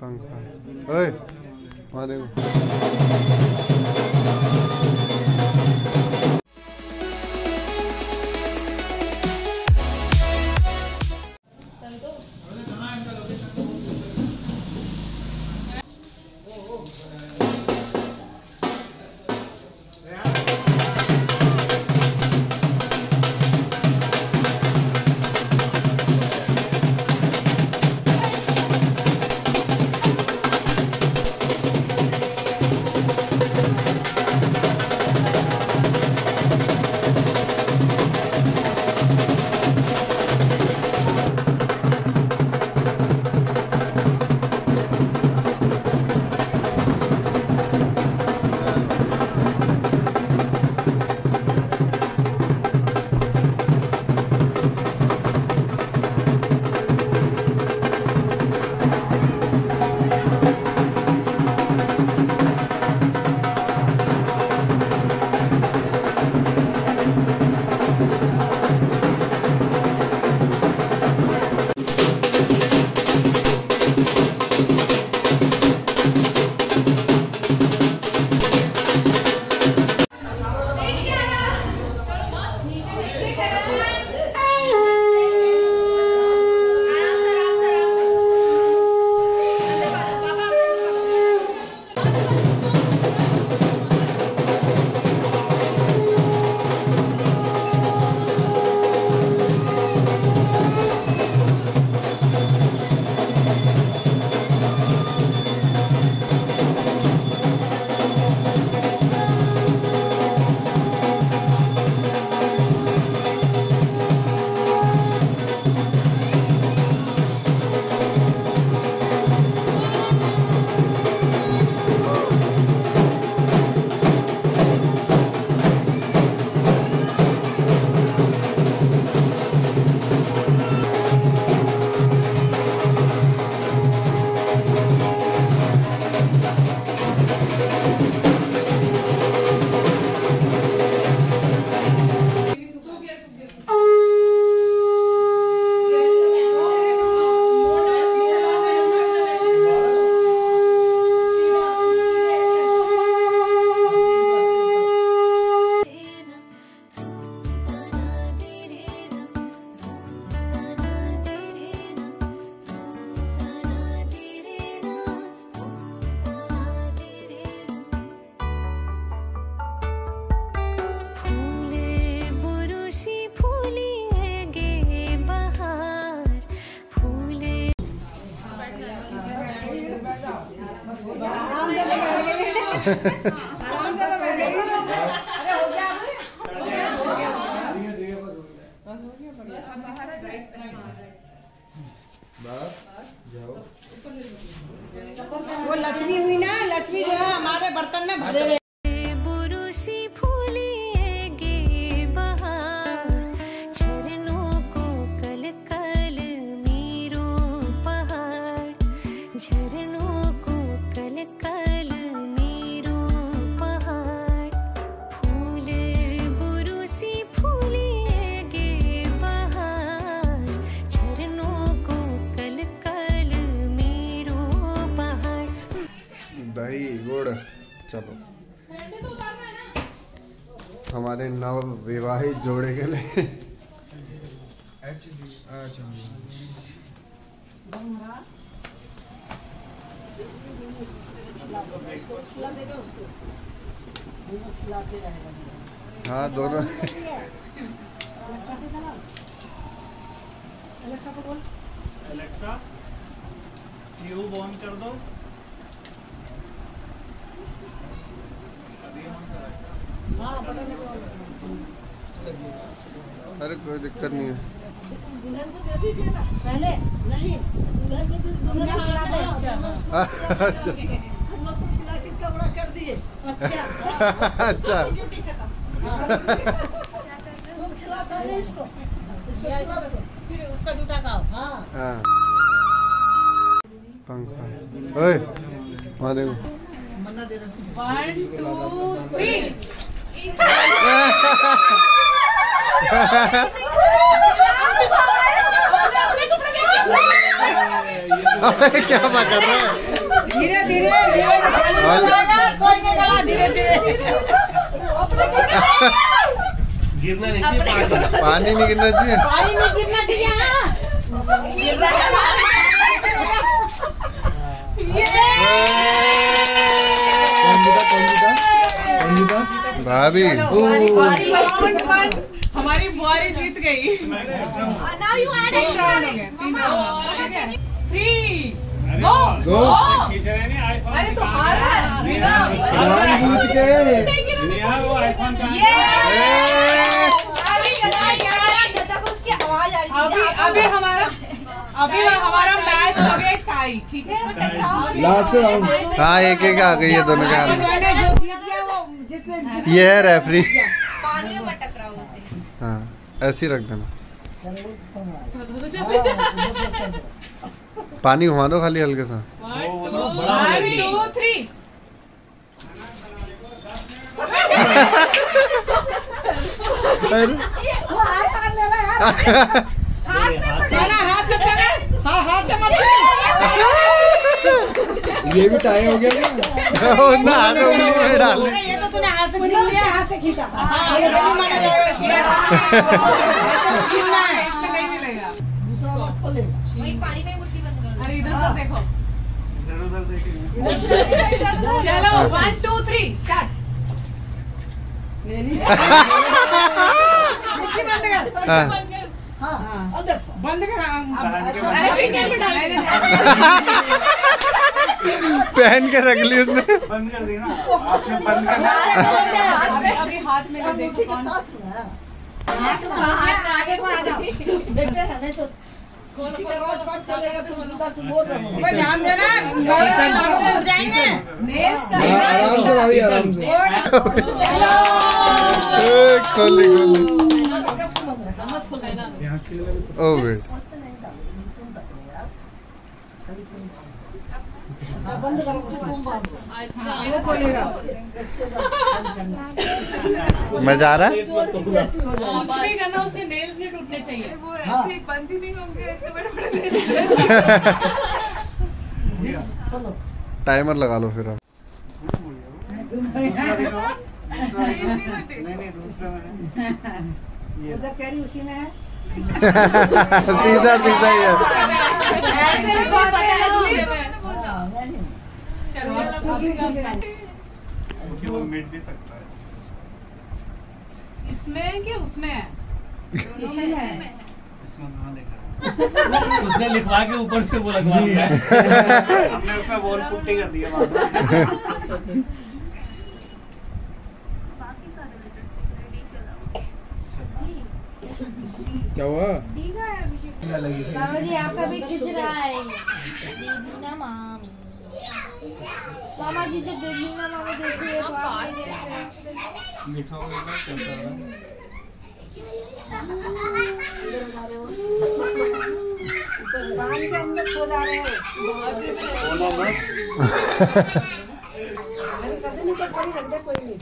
पंखा। ओए वहाँ देखो। आराम से तो बैठ गई। अरे हो गया बस हो गया बढ़िया। जाओ। वो लक्ष्मी हुई ना, लक्ष्मी जो है हमारे बर्तन में भरे रहे। दही गुड़। चलो हमारे नव विवाहित जोड़े के लिए हाँ दोनों। एलेक्सा ट्यूब ऑन कर दो। अरे कोई दिक्कत नहीं है। दुल्हन को दे दीजिए ना पहले। नहीं दुल्हन को दुल्हन खिला दे। अच्छा हम लोग तो खिला के कपड़ा कर दिए। अच्छा अच्छा तुम खिला पहले इसको खिला दो, फिर उसका जूठा खाओ। हाँ पंखा। ओए वहाँ देखो। 1 2 3 क्या बात कर रहे हैं? धीरे धीरे धीरे धीरे गिरना नहीं चाहिए, पानी नहीं गिरना चाहिए। पानी नहीं गिरना चाहिए। भाभी हमारी बुआरी जीत गई। 3 गो। अरे तो हार है जीत गए। वो आईफोन का अभी हमारा मैच हो गया टाई, ठीक है। Last round. हाँ, एक एक आ गई है दोनों के हाथ में। ये है रेफरी। हाँ, ऐसे ही रख देना। पानी घुमा दो खाली हल्के सा। 1 2 3 हाथ से मत। ये भी टाई हो गया क्या? ना हाथ में उंगली में डाल। ये तो तूने हाथ से छीन लिया, हाथ से खींचा। ये नहीं माना जाएगा इसमें। छीनना है, इसमें नहीं मिलेगा। दूसरा लोग खोले। पानी में मुट्ठी बंद कर। अरे इधर उधर देखो। इधर उधर देखेंगे। चलो 1 2 3 स्टार्ट। बंद कर। पहन के रख ली उसने। बंद कर दी ना आपने, बंद कर। अभी हाथ में देखो कौन। आगे को आ जाओ। देखते हैं नहीं तो किसी का रोज पट चलेगा तो बस बोल रहा हूँ। ध्यान देना, जाएंगे। आराम से भाई, आराम से। खोली खोली। ओ वेट, बंद करो। मजा आ रहा है? कुछ नहीं करना, उसे नेल्स नहीं टूटने चाहिए। बंद ही नहीं होंगे, इतने बड़े-बड़े चलो टाइमर लगा लो फिर आप। नहीं दूसरा में ये उधर कह रही उसी में है। सीधा सीधा ही है। ऐसे नहीं बोलते हैं। क्योंकि वो मिट भी सकता है। इसमें कि उसमें है? इसी में है। इसमें कहाँ देखा? उसने लिखवा के ऊपर से वो लगवा दिया। हमने उसमें वॉल पुट्टी कर दिया। क्या हुआ? बाबा जी आपका भी खिंच रहा है। दीदी ना मामी, मामा जी जब दीदी ना मामी देखती है तो आप नहीं देखते। लिखा हुआ है चलता रहा। कान के अंदर खो जा रहे हो। मैंने कभी नहीं तो करी रख दे कोई नहीं।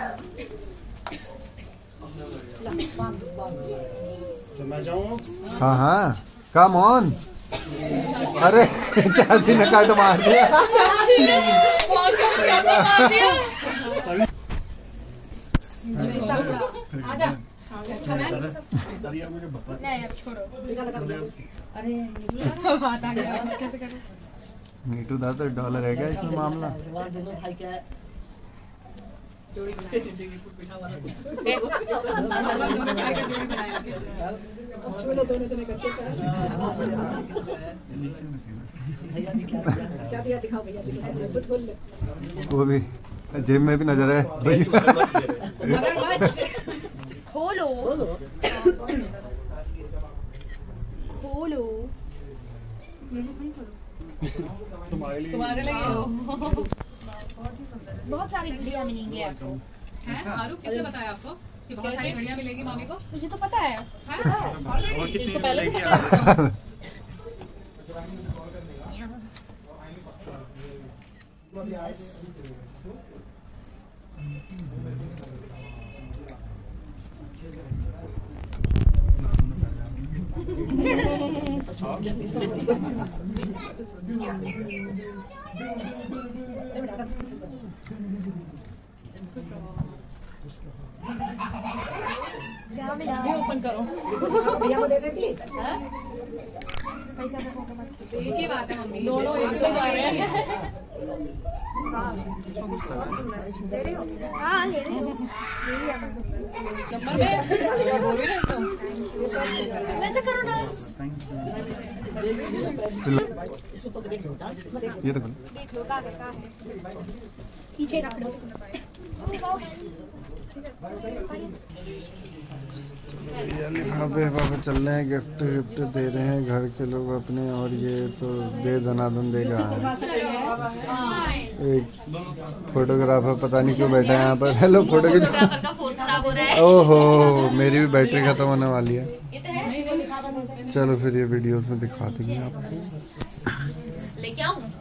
तो मैं जाऊँ? हाँ हाँ, कम ऑन। अरे चाची ने काट मार दिया। आजा। मुझे बता। नहीं अब छोड़ो। अरे बात आ गया, कैसे करूं? नीटू $10 है क्या इसमें मामला? दोनों भाई क्या है? जोड़ी क्या दिया दिखाओ भैया, वो भी जिम में भी नजर है भैया। खोलो खोलो तुम्हारे लिए बहुत सारी घड़ियाँ मिलेंगी आपको। आरू किसने बताया आपको कि बहुत सारी घड़ियाँ मिलेगी मामी को? मुझे तो पता है। और कितनी इसको पहले मिलेगी तो पता है। क्या मिला? ओपन करो। भैया को दे देती। पैसा तो मत। एक ही बात है मम्मी, दोनों एक ही जा रहे हैं। हाँ ले रही हूँ। नंबर में बोल रही ना वैसे करो ना। ये तो देख लो का पीछे रख लो। लिफाफे चल रहे हैं, गिफ्ट गिफ्ट दे रहे हैं घर के लोग अपने, और ये तो दे दनादन देगा। एक फोटोग्राफर पता नहीं क्यों बैठा है यहाँ पर। हेलो फोटो की का फोन खराब हो रहा है। ओहो मेरी भी बैटरी खत्म होने वाली है। ये तो है। चलो फिर ये वीडियोस में दिखा देंगे आपको। लेके आऊँ?